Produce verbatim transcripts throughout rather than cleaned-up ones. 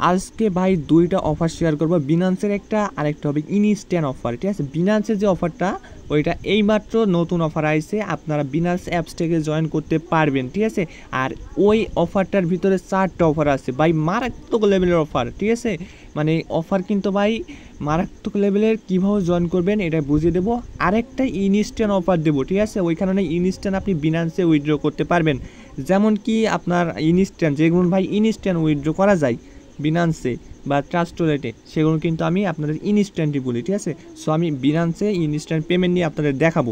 আজকে ভাই দুইটা অফার শেয়ার করব, বিনান্সের একটা আরেকটা হবে ইনস্ট্যান্ট অফার। ঠিক আছে, বিনান্সের যে অফারটা ওইটা এইমাত্র নতুন অফার আইছে, আপনারা বিনান্স অ্যাপস থেকে জয়েন করতে পারবেন। ঠিক আছে, আর ওই অফারটার ভিতরে চারটা অফার আছে ভাই, মারাত্মক লেভেলের অফার। ঠিক আছে, মানে অফার কিন্তু ভাই মারাত্মক লেভেলের। কীভাবে জয়েন করবেন এটা বুঝিয়ে দেবো। আরেকটা ইনস্ট্যান্ট অফার দেবো। ঠিক আছে, ওইখানে ইনস্ট্যান্ট আপনি বিনান্সে উইথড্র করতে পারবেন। যেমন কি আপনার ইনস্ট্যান্ট যেগুলো ভাই ইনস্ট্যান্ট উইথড্র করা যায় বিনান্সে বা ট্রাস্ট ওয়ালেটে, সেগুলো কিন্তু আমি আপনাদের ইনস্ট্যান্টই বলি। ঠিক আছে, সো আমি বিনান্সে ইনস্ট্যান্ট পেমেন্ট নিয়ে আপনাদের দেখাবো।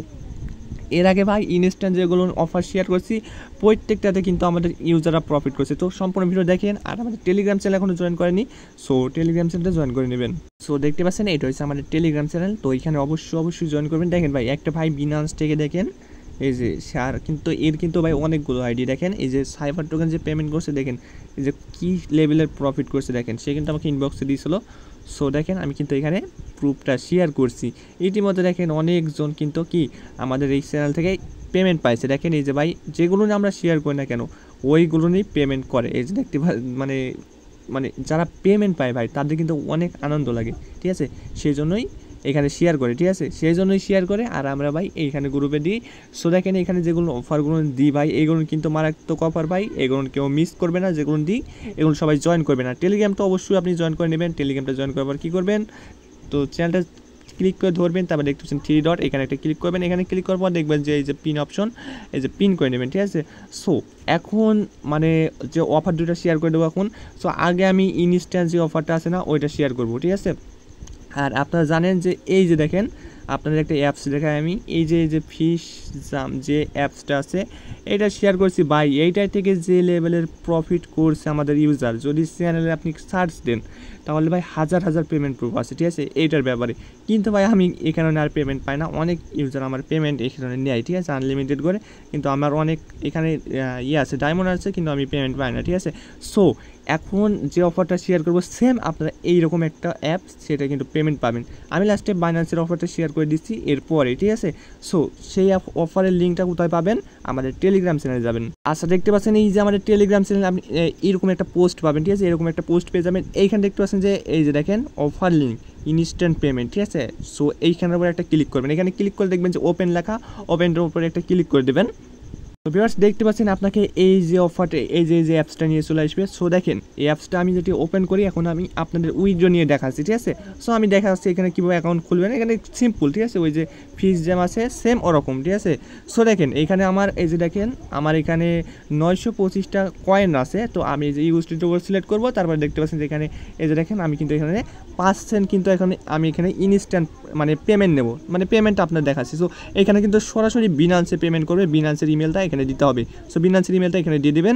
এর আগে ভাই ইনস্ট্যান্ট যেগুলো অফার শেয়ার করছি প্রত্যেকটাতে কিন্তু আমাদের ইউজাররা প্রফিট করছে। তো সম্পূর্ণ ভিডিও দেখেন। আর আমাদের টেলিগ্রাম চ্যানেল এখনও জয়েন করেনি, সো টেলিগ্রাম চ্যানেলটা জয়েন করে নেবেন। সো দেখতে পাচ্ছেন এটা হচ্ছে আমাদের টেলিগ্রাম চ্যানেল, তো এখানে অবশ্যই অবশ্যই জয়েন করবেন। দেখেন ভাই একটা ভাই বিনান্স থেকে দেখেন এই যে শেয়ার, কিন্তু এর কিন্তু ভাই অনেকগুলো আইডি। দেখেন এই যে সাইবার টোকেন যে পেমেন্ট করছে, দেখেন এই যে কী লেভেলের প্রফিট করছে দেখেন, সে কিন্তু আমাকে ইনবক্সে দিয়েছিল। সো দেখেন আমি কিন্তু এখানে প্রুফটা শেয়ার করছি। ইতিমধ্যে দেখেন অনেকজন কিন্তু কি আমাদের এই চ্যানেল থেকে পেমেন্ট পাইছে। দেখেন এই যে ভাই যেগুলো আমরা শেয়ার করি না কেন ওইগুলো নিয়েই পেমেন্ট করে। এই যে দেখতে মানে মানে যারা পেমেন্ট পায় ভাই তাদের কিন্তু অনেক আনন্দ লাগে। ঠিক আছে, সেই জন্যই এখানে শেয়ার করে। ঠিক আছে, সেই জন্যই শেয়ার করে। আর আমরা ভাই এইখানে গ্রুপে দিই। সো দেখেন এখানে যেগুলো অফারগুলো দিই ভাই এগুলো কিন্তু মারাত্মক অফার ভাই, এগুলো কেউ মিস করবে না। যেগুলো দিই এগুলো সবাই জয়েন করবে না। টেলিগ্রামটা অবশ্যই আপনি জয়েন করে নেবেন। টেলিগ্রামটা জয়েন করার পর কী করবেন, তো চ্যানেলটা ক্লিক করে ধরবেন, তারপর দেখতে পাচ্ছেন থ্রি ডট, এখানে একটা ক্লিক করবেন। এখানে ক্লিক করার পর দেখবেন যে এই যে পিন অপশন, এই যে পিন করে নেবেন। ঠিক আছে, সো এখন মানে যে অফার দুটো শেয়ার করে দেবো এখন। সো আগে আমি ইনস্ট্যান্ট যে অফারটা আছে না ওইটা শেয়ার করবো। ঠিক আছে, আর আপনারা জানেন যে এই যে দেখেন আপনাদের একটা অ্যাপস দেখায় আমি, এই যে এই যে ফিশ জাম যে অ্যাপসটা আছে এটা শেয়ার করছি ভাই। এইটার থেকে যে লেভেলের প্রফিট করছে আমাদের ইউজার, যদি চ্যানেলে আপনি সার্চ দেন তাহলে ভাই হাজার হাজার পেমেন্ট প্রুফ আছে। ঠিক আছে, এইটার ব্যাপারে কিন্তু ভাই আমি এখানে আর পেমেন্ট পাই না। অনেক ইউজার আমার পেমেন্ট এখানে নেয়। ঠিক আছে, আনলিমিটেড করে, কিন্তু আমার অনেক এখানে ইয়ে আছে ডায়মন্ড আছে, কিন্তু আমি পেমেন্ট পাই না। ঠিক আছে, সো এখন যে অফারটা শেয়ার করবো সেম আপনারা এইরকম একটা অ্যাপস, সেটা কিন্তু পেমেন্ট পাবেন। আমি লাস্টে বাইন্যান্সের অফারটা শেয়ার করে দিচ্ছি এরপরে। ঠিক আছে, সো সেই অফারের লিঙ্কটা কোথায় পাবেন, আমাদের টেলিগ্রাম চ্যানেলে যাবেন। আচ্ছা দেখতে পাচ্ছেন এই যে আমাদের টেলিগ্রাম চ্যানেলে আপনি এরকম একটা পোস্ট পাবেন। ঠিক আছে, এরকম একটা পোস্ট পেয়ে যাবেন। এইখানে দেখতে পাচ্ছেন যে এই যে দেখেন অফার লিঙ্ক ইনস্ট্যান্ট পেমেন্ট। ঠিক আছে, সো এইখানের উপরে একটা ক্লিক করবেন। এখানে ক্লিক করে দেখবেন যে ওপেন লেখা, ওপেনটার উপরে একটা ক্লিক করে দেবেন। তো ভিউয়ার্স দেখতে পাচ্ছেন আপনাকে এই যে অফারটা এই যে যে অ্যাপসটা নিয়ে চলে আসবে। সো দেখেন এই অ্যাপসটা আমি যদি ওপেন করি, এখন আমি আপনাদের উইথড্র নিয়ে দেখাচ্ছি। ঠিক আছে, সো আমি দেখাচ্ছি এখানে কীভাবে অ্যাকাউন্ট খুলবেন। এখানে সিম্পল। ঠিক আছে, ওই যে ফিস জ্যাম আছে সেম ওরকম। ঠিক আছে, সো দেখেন এখানে আমার এই যে দেখেন আমার এখানে নয়শো পঁচিশটা কয়েন আছে। তো আমি এই যে ইউএসডিটি উপর সিলেক্ট করবো, তারপরে দেখতে পাচ্ছেন যে এখানে এই যে দেখেন আমি কিন্তু এখানে পাঁচ সেন্ট কিন্তু এখানে আমি এখানে ইনস্ট্যান্ট মানে পেমেন্ট নেব, মানে পেমেন্ট আপনার দেখাচ্ছি। সো এখানে কিন্তু সরাসরি বিনান্সে পেমেন্ট করবে, বিনান্সের ইমেলটা এখানে দিতে হবে। সো বিনান্সের ইমেলটা এখানে দিয়ে দেবেন।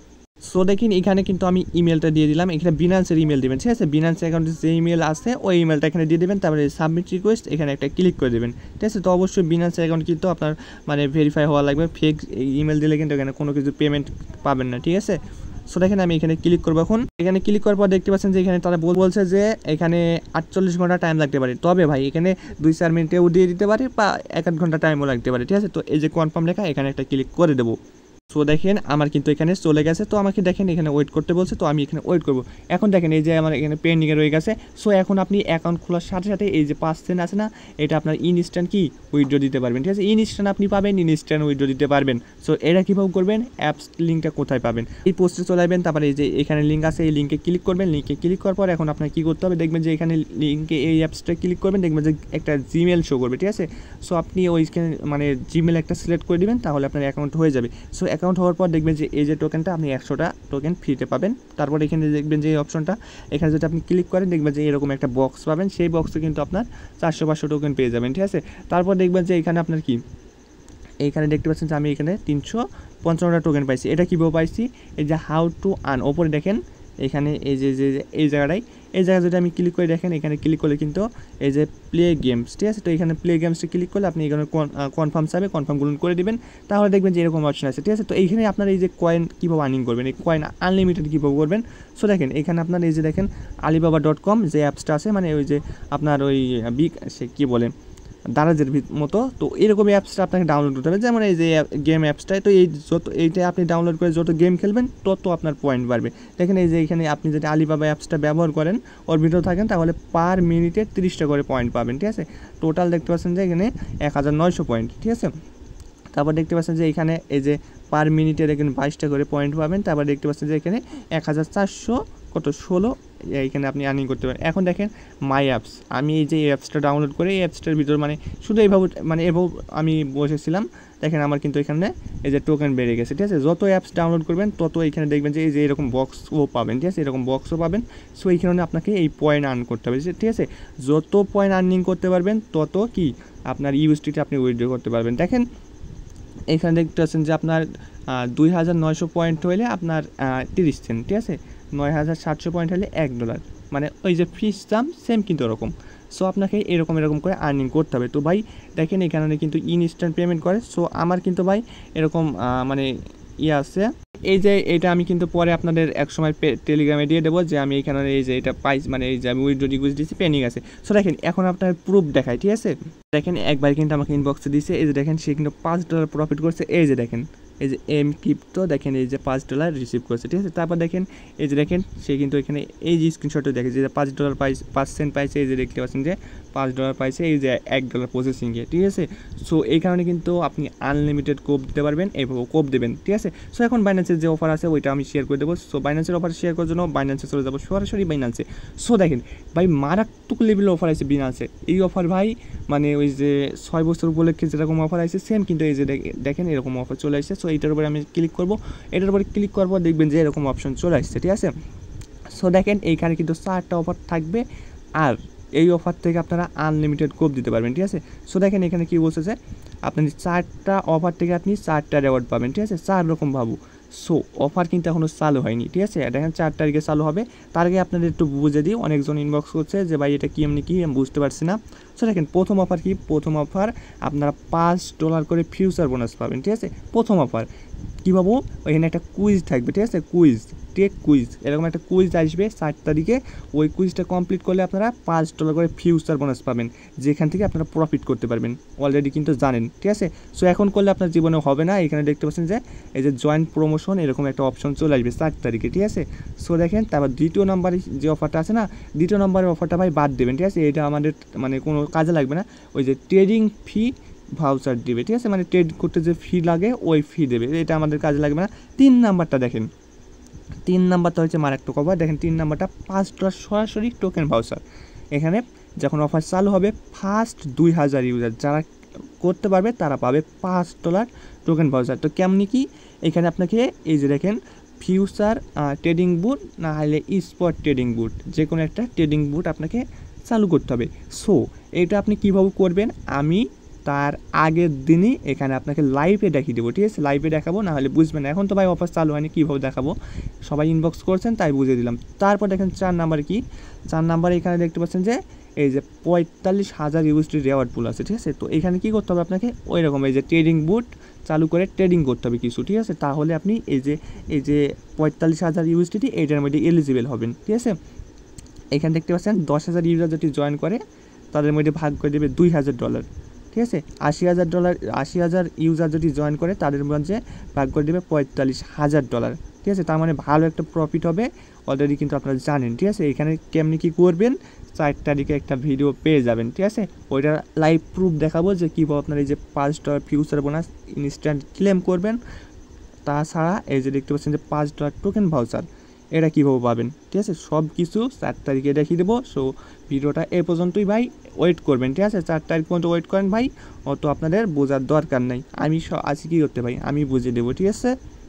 সো দেখুন এখানে কিন্তু আমি ইমেলটা দিয়ে দিলাম, এখানে বিনান্সের ইমেল দেবেন। ঠিক আছে, বিনান্স অ্যাকাউন্টে যে ইমেল আছে ওই ইমেলটা এখানে দিয়ে দেবেন, তারপরে সাবমিট রিকোয়েস্ট এখানে একটা ক্লিক করে দেবেন। ঠিক আছে, তো অবশ্যই বিনান্স অ্যাকাউন্ট কিন্তু আপনার মানে ভেরিফাই হওয়া লাগবে। ফেক ইমেল দিলে কিন্তু এখানে কোনো কিছু পেমেন্ট পাবেন না। ঠিক আছে, সো দেখেন আমি এখানে ক্লিক করবো। এখন এখানে ক্লিক করার পর দেখতে পাচ্ছেন যে এখানে তারা বলছে যে এখানে আটচল্লিশ ঘন্টা টাইম লাগতে পারে, তবে ভাই এখানে দুই চার মিনিটেও দিয়ে দিতে পারে বা এক আধ ঘন্টা টাইমও লাগতে পারে। ঠিক আছে, তো এই যে কনফার্ম লেখা এখানে একটা ক্লিক করে দেবো। সো দেখেন আমার কিন্তু এখানে চলে গেছে। তো আমাকে দেখেন এখানে ওয়েট করতে বলছে, তো আমি এখানে ওয়েট করব। এখন দেখেন এই যে আমার এখানে পেন্ডিংয়ে রয়ে গেছে। সো এখন আপনি অ্যাকাউন্ট খোলার সাথে সাথে এই যে পাঁচ সেন্ট আছে না, এটা আপনার ইনস্ট্যান্ট কি উইথড্র দিতে পারবেন। ঠিক আছে, ইনস্ট্যান্ট আপনি পাবেন, ইনস্ট্যান্ট উইথড্র দিতে পারবেন। সো এটা কীভাবে করবেন, অ্যাপস লিঙ্কটা কোথায় পাবেন, এই পোস্টে চলে আসবেন, তারপরে এই যে এখানে লিঙ্ক আছে এই লিঙ্কে ক্লিক করবেন। লিঙ্কে ক্লিক করার পর এখন আপনার কী করতে হবে, দেখবেন যে এখানে লিঙ্কে এই অ্যাপসটা ক্লিক করবেন, দেখবেন যে একটা জিমেল শো করবে। ঠিক আছে, সো আপনি ওইখানে মানে জিমেল একটা সিলেক্ট করে দেবেন, তাহলে আপনার অ্যাকাউন্ট হয়ে যাবে। সো অ্যাকাউন্ট হওয়ার পর দেখবেন যে এই যে টোকেনটা আপনি একশোটা টোকেন ফ্রিতে পাবেন। তারপর এখানে দেখবেন যে এই অপশনটা এখানে যদি আপনি ক্লিক করেন দেখবেন যে এরকম একটা বক্স পাবেন, সেই বক্সে কিন্তু আপনার চারশো পাঁচশো টোকেন পেয়ে যাবেন। ঠিক আছে, তারপর দেখবেন যে এখানে আপনার কি এইখানে দেখতে পাচ্ছেন যে আমি এখানে তিনশো পঞ্চান্নটা টোকেন পাইছি। এটা কীভাবে পাইছি, এই যে হাউ টু আর্ন ওপরে দেখেন এখানে এই যে যে এই জায়গাটায় এই জায়গায় যদি আমি ক্লিক করে দেখেন এখানে ক্লিক করলে কিন্তু এই যে প্লে গেমস। ঠিক আছে, তো এখানে প্লে গেমসটা ক্লিক করলে আপনি এখানে কনফার্ম চাবে, কনফার্মগুলো করে দেবেন, তাহলে দেখবেন যে এরকম অপশন আছে। ঠিক আছে, তো এইখানে আপনার এই যে কয়েন কীভাবে আর্নিং করবেন, এই কয়েন আনলিমিটেড কীভাবে করবেন। সো দেখেন এখানে আপনার এই যে দেখেন আলিবাবা ডট কম যে অ্যাপসটা আছে, মানে ওই যে আপনার ওই বিগ সে কী বলে দারাজের মতো। তো এরকম অ্যাপসটা আপনাকে ডাউনলোড করতে হবে, যেমন এই যে গেম অ্যাপসটায়। তো এই যত এইটা আপনি ডাউনলোড করে যত গেম খেলবেন তত আপনার পয়েন্ট বাড়বে। দেখেন এই যে এখানে আপনি যদি আলিবাবা অ্যাপসটা ব্যবহার করেন, ওর ভিতরে থাকেন, তাহলে পার মিনিটে তিরিশটা করে পয়েন্ট পাবেন, ঠিক আছে। টোটাল দেখতে পাচ্ছেন যে এখানে এক হাজার নয়শো পয়েন্ট, ঠিক আছে। তারপর দেখতে পাচ্ছেন যে এখানে এই যে পার মিনিটের এখানে বাইশটা করে পয়েন্ট পাবেন। তারপর দেখতে পাচ্ছেন যে এখানে এক হাজার চারশো কত ষোলো এইখানে আপনি আর্নিং করতে পারেন। এখন দেখেন মাই অ্যাপস, আমি এই যে এই অ্যাপসটা ডাউনলোড করে এই অ্যাপসটার ভিতর মানে শুধু এইভাবে মানে এভাবে আমি বসেছিলাম, দেখেন আমার কিন্তু এখানে এই যে টোকেন বেড়ে গেছে, ঠিক আছে। যত অ্যাপস ডাউনলোড করবেন তত এখানে দেখবেন যে এই যে এরকম বক্সও পাবেন, ঠিক আছে, এরকম বক্সও পাবেন। সো এইখানে আপনাকে এই পয়েন্ট আর্ন করতে হবে, ঠিক আছে। যত পয়েন্ট আর্নিং করতে পারবেন তত কি আপনার ইউএসডিটি আপনি উইথড্র করতে পারবেন। দেখেন এখানে দেখতে পাচ্ছেন যে আপনার দুই হাজার নয়শো পয়েন্ট হলে আপনার তিরিশ সেন্ট, ঠিক আছে। নয় হাজার সাতশো পয়েন্ট হলে এক ডলার, মানে ওই যে ফিস দাম সেম কিন্তু ওরকম। সো আপনাকে এরকম এরকম করে আর্নিং করতে হবে। তো ভাই দেখেন এখানে কিন্তু ইনস্ট্যান্ট পেমেন্ট করে। সো আমার কিন্তু ভাই এরকম মানে ইয়ে আছে, এই যে এটা আমি কিন্তু পরে আপনাদের এক সময় টেলিগ্রামে দিয়ে দেবো যে আমি এখানে এই যে এটা পাইস মানে এই যে আমি উইথড্র রিকোয়েস্ট দিচ্ছি, পেন্ডিং আছে। সো দেখেন এখন আপনার প্রুফ দেখায়, ঠিক আছে। দেখেন একবার কিন্তু আমাকে ইনবক্সে দিয়েছে, এই যে দেখেন সে কিন্তু পাঁচ ডলার প্রফিট করছে। এই যে দেখেন এই যে এম ক্রিপ্টো দেখেন এই যে পাঁচ ডলার রিসিভ করছে, ঠিক আছে। তারপর দেখেন এই যে দেখেন সে কিন্তু এখানে এই যে স্ক্রিনশটে দেখে যে পাঁচ ডলার পাই পাঁচ সেন্ট পাইছে, এই যে দেখতে পাচ্ছেন যে পাঁচ ডলার পাইছে, এই যে এক ডলার প্রসেসিংয়ে, ঠিক আছে। সো এই কারণে কিন্তু আপনি আনলিমিটেড কোপ দিতে পারবেন, এইভাবে কোপ দেবেন, ঠিক আছে। সো এখন বাইন্যান্সের যে অফার আছে ওইটা আমি শেয়ার করে দেবো। সো বাইন্যান্সের অফার শেয়ার করার জন্য বাইন্যান্সে চলে যাবো সরাসরি বাইন্যান্সে। সো দেখেন ভাই মারাত্মক লেভেলের অফার আছে বিনান্সে। এই অফার ভাই মানে ওই যে ছয় বছর উপলক্ষে যেরকম অফার আছে সেম কিন্তু এই যে দেখেন এরকম অফার চলে আসছে। সো এইটার উপরে আমি ক্লিক করবো, এটার উপরে ক্লিক করার পর দেখবেন যে এরকম অপশন চলে আসছে, ঠিক আছে। সো দেখেন এইখানে কিন্তু চারটা অফার থাকবে, আর এই অফার থেকে আপনারা আনলিমিটেড কোপ দিতে পারবেন, ঠিক আছে। সো দেখেন এখানে কী বলছে যে আপনি চারটা অফার থেকে আপনি চারটা রেওয়ার্ড পাবেন, ঠিক আছে, চার রকম ভাবু। সো অফার কিন্তু এখনও চালু হয়নি, ঠিক আছে। দেখেন চার তারিখে চালু হবে। তার আগে আপনাদের একটু বুঝে দিই, অনেকজন ইনবক্স করছে যে ভাই এটা কি এমনি কি আমি বুঝতে পারছি না। সো দেখেন প্রথম অফার কি, প্রথম অফার আপনারা পাঁচ ডলার করে ফিউচার বোনাস পাবেন, ঠিক আছে। প্রথম অফার কী পাবো, ওইখানে একটা কুইজ থাকবে, ঠিক আছে, কুইজ টেক কুইজ, এরকম একটা কুইজ আসবে চার তারিখে। ওই কুইজটা কমপ্লিট করলে আপনারা পাঁচ ডলার করে ফিউচার বোনাস পাবেন, যেখান থেকে আপনারা প্রফিট করতে পারবেন, অলরেডি কিন্তু জানেন, ঠিক আছে। সো এখন করলে আপনার জীবনে হবে না। এখানে দেখতে পাচ্ছেন যে এই যে জয়েন্ট প্রমোশন এরকম একটা অপশন চলে আসবে চার তারিখে, ঠিক আছে। সো দেখেন তারপর দ্বিতীয় নম্বরে যে অফারটা আছে না, দ্বিতীয় নম্বরের অফারটা ভাই বাদ দেবেন, ঠিক আছে। এটা আমাদের মানে কোনো কাজে লাগবে না। ওই যে ট্রেডিং ফি ভাউচার দিবে, ঠিক আছে, মানে ট্রেড করতে যে ফি লাগে ওই ফি দেবে, এটা আমাদের কাজে লাগবে না। তিন নাম্বারটা দেখেন, তিন নাম্বারটা হচ্ছে মারাত্মক অফার। দেখেন তিন নাম্বারটা পাঁচ ডলার সরাসরি টোকেন ভাউচার। এখানে যখন অফার চালু হবে ফার্স্ট দুই হাজার ইউজার যারা করতে পারবে তারা পাবে পাঁচ ডলার টোকেন ভাউচার। তো কেমনি কি, এখানে আপনাকে এই যে দেখেন ফিউচার ট্রেডিং বুট না হলে স্পট ট্রেডিং বুট, যে কোনো একটা ট্রেডিং বুট আপনাকে চালু করতে হবে। সো এটা আপনি কীভাবে করবেন আমি তার আগের দিনই এখানে আপনাকে লাইভে দেখিয়ে দেবো, ঠিক আছে, লাইভে দেখাবো, না হলে বুঝবেন। এখন তো ভাই অফার চালু হয়নি, কীভাবে দেখাবো, সবাই ইনবক্স করছেন তাই বুঝিয়ে দিলাম। তারপর দেখেন চার নাম্বারে কি, চার নাম্বারে এখানে দেখতে পাচ্ছেন যে এই যে পঁয়তাল্লিশ হাজার ইউএসডি রেওয়ার্ড পুল আছে, ঠিক আছে। তো এখানে কী করতে হবে আপনাকে, ওই রকম এই যে ট্রেডিং বুট চালু করে ট্রেডিং করতে হবে কিছু, ঠিক আছে। তাহলে আপনি এই যে এই যে পঁয়তাল্লিশ হাজার ইউএসডি এইটার মধ্যে এলিজিবল হবেন, ঠিক আছে। এখানে দেখতে পাচ্ছেন দশ হাজার ইউজার যদি জয়েন করে তাদের মধ্যে ভাগ করে দেবে দুই হাজার ডলার, ঠিক আছে। আশি হাজার ডলার আশি হাজার ইউজার যদি জয়েন করে তাদের মধ্যে ভাগ করে দেবে পঁয়তাল্লিশ হাজার ডলার, ঠিক আছে। তার মানে ভালো একটা প্রফিট হবে, অলরেডি কিন্তু আপনারা জানেন, ঠিক আছে। এখানে কেমনি কী করবেন, চার তারিখে একটা ভিডিও পেয়ে যাবেন, ঠিক আছে। ওইটা লাইভ প্রুফ দেখাবো যে কীভাবে আপনার এই যে পাঁচ dollar future bonus instant claim করবেন। তাছাড়া এই যে দেখতে পাচ্ছেন যে পাঁচ ডলার টোকেন ভাউচার এটা কীভাবে পাবেন, ঠিক আছে, সব কিছু চার তারিখে দেখিয়ে দেবো। সো ভিডিওটা এ পর্যন্তই ভাই, ওয়েট করবেন, ঠিক আছে, চার তারিখ পর্যন্ত ওয়েট করেন ভাই, অত আপনাদের বোঝার দরকার নেই। আমি আছি কী করতে ভাই, আমি বুঝিয়ে দেবো, ঠিক আছে।